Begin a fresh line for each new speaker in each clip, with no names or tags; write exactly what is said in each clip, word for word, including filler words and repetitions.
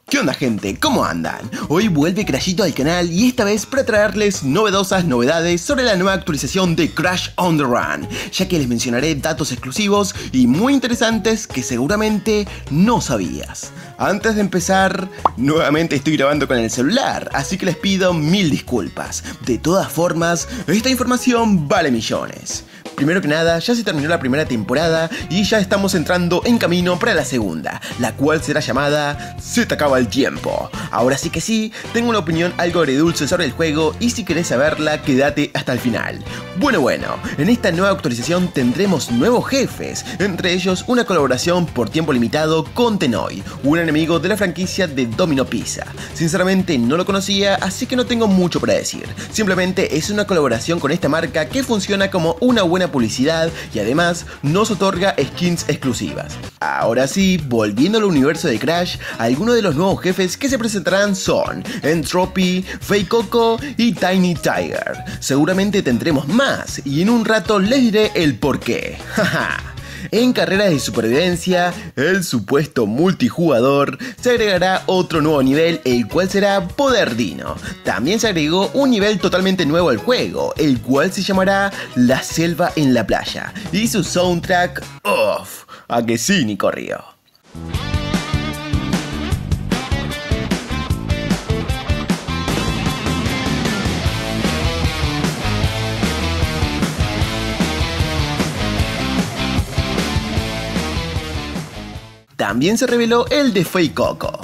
¿Qué onda, gente? ¿Cómo andan? Hoy vuelve Crashito al canal y esta vez para traerles novedosas novedades sobre la nueva actualización de Crash on the Run, ya que les mencionaré datos exclusivos y muy interesantes que seguramente no sabías. Antes de empezar, nuevamente estoy grabando con el celular, así que les pido mil disculpas. De todas formas, esta información vale millones. Primero que nada, ya se terminó la primera temporada y ya estamos entrando en camino para la segunda, la cual será llamada Se te acaba el tiempo. Ahora sí que sí, tengo una opinión algo agridulce sobre el juego y si querés saberla, quédate hasta el final. Bueno bueno, en esta nueva actualización tendremos nuevos jefes, entre ellos una colaboración por tiempo limitado con Tenoy, un enemigo de la franquicia de Domino Pizza. Sinceramente no lo conocía, así que no tengo mucho para decir. Simplemente es una colaboración con esta marca que funciona como una buena publicidad y además nos otorga skins exclusivas. Ahora sí, volviendo al universo de Crash, algunos de los nuevos jefes que se presentarán son N. Tropy, Fuecoco y Tiny Tiger. Seguramente tendremos más y en un rato les diré el porqué. Jaja. En carreras de supervivencia, el supuesto multijugador, se agregará otro nuevo nivel, el cual será Poder Dino. También se agregó un nivel totalmente nuevo al juego, el cual se llamará La Selva en la Playa. Y su soundtrack, uff, a que sí, ni corrió. También se reveló el de Fuecoco.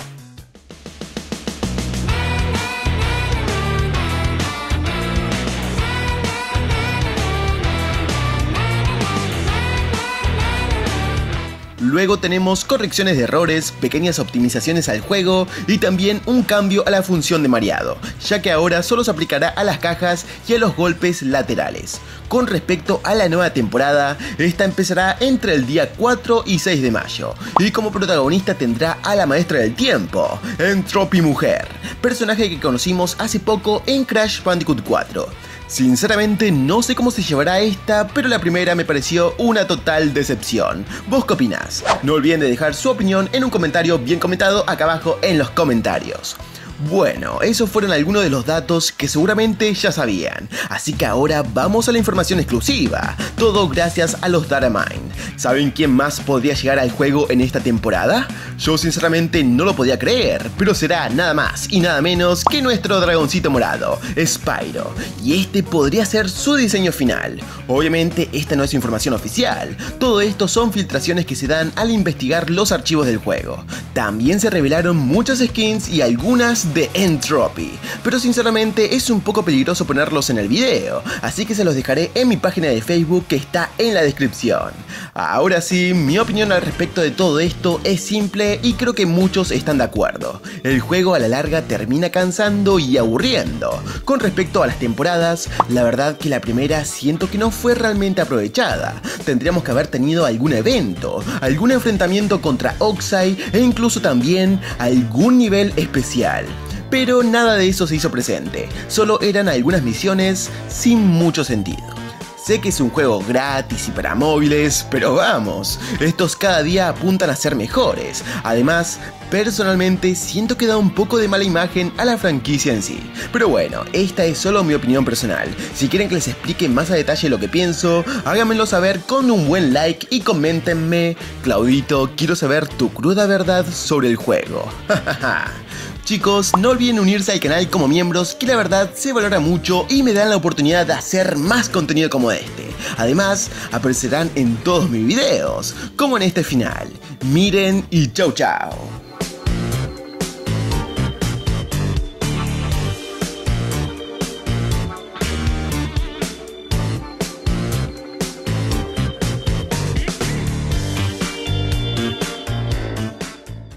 Luego tenemos correcciones de errores, pequeñas optimizaciones al juego y también un cambio a la función de mareado, ya que ahora solo se aplicará a las cajas y a los golpes laterales. Con respecto a la nueva temporada, esta empezará entre el día cuatro y seis de mayo, y como protagonista tendrá a la maestra del tiempo, N. Tropy Mujer, personaje que conocimos hace poco en Crash Bandicoot cuatro. Sinceramente no sé cómo se llevará esta, pero la primera me pareció una total decepción. ¿Vos qué opinás? No olviden de dejar su opinión en un comentario bien comentado acá abajo en los comentarios. Bueno, esos fueron algunos de los datos que seguramente ya sabían, así que ahora vamos a la información exclusiva, todo gracias a los Datamind. ¿Saben quién más podría llegar al juego en esta temporada? Yo sinceramente no lo podía creer, pero será nada más y nada menos que nuestro dragoncito morado, Spyro, y este podría ser su diseño final. Obviamente esta no es información oficial, todo esto son filtraciones que se dan al investigar los archivos del juego. También se revelaron muchas skins y algunas de N. Tropy, pero sinceramente es un poco peligroso ponerlos en el video, así que se los dejaré en mi página de Facebook que está en la descripción. Ahora sí, mi opinión al respecto de todo esto es simple y creo que muchos están de acuerdo. El juego a la larga termina cansando y aburriendo. Con respecto a las temporadas, la verdad que la primera siento que no fue realmente aprovechada. Tendríamos que haber tenido algún evento, algún enfrentamiento contra Oxai e incluso también algún nivel especial. Pero nada de eso se hizo presente, solo eran algunas misiones sin mucho sentido. Sé que es un juego gratis y para móviles, pero vamos, estos cada día apuntan a ser mejores. Además, personalmente siento que da un poco de mala imagen a la franquicia en sí. Pero bueno, esta es solo mi opinión personal. Si quieren que les explique más a detalle lo que pienso, háganmelo saber con un buen like y coméntenme: Claudito, quiero saber tu cruda verdad sobre el juego. Chicos, no olviden unirse al canal como miembros, que la verdad se valora mucho y me dan la oportunidad de hacer más contenido como este. Además, aparecerán en todos mis videos, como en este final. Miren y chau chau.